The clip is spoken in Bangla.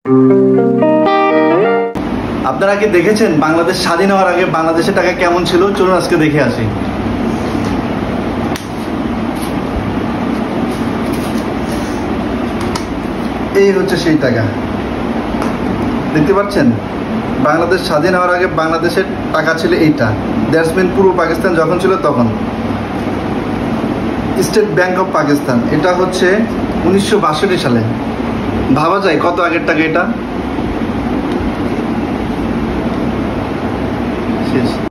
আপনারা কি দেখেছেন বাংলাদেশ স্বাধীন হওয়ার আগে বাংলাদেশের টাকা কেমন ছিল? চলুন আজকে দেখে আসি। এই হচ্ছে সেই টাকা, দেখতে পাচ্ছেন? বাংলাদেশ স্বাধীন হওয়ার আগে বাংলাদেশের টাকা ছিল এইটা। দ্যাটস মিন পূর্ব পাকিস্তান যখন ছিল তখন। স্টেট ব্যাংক অফ পাকিস্তান, এটা হচ্ছে 1962 সালে। ভাবা যায় কত আগের টাকা এটা। শেষ।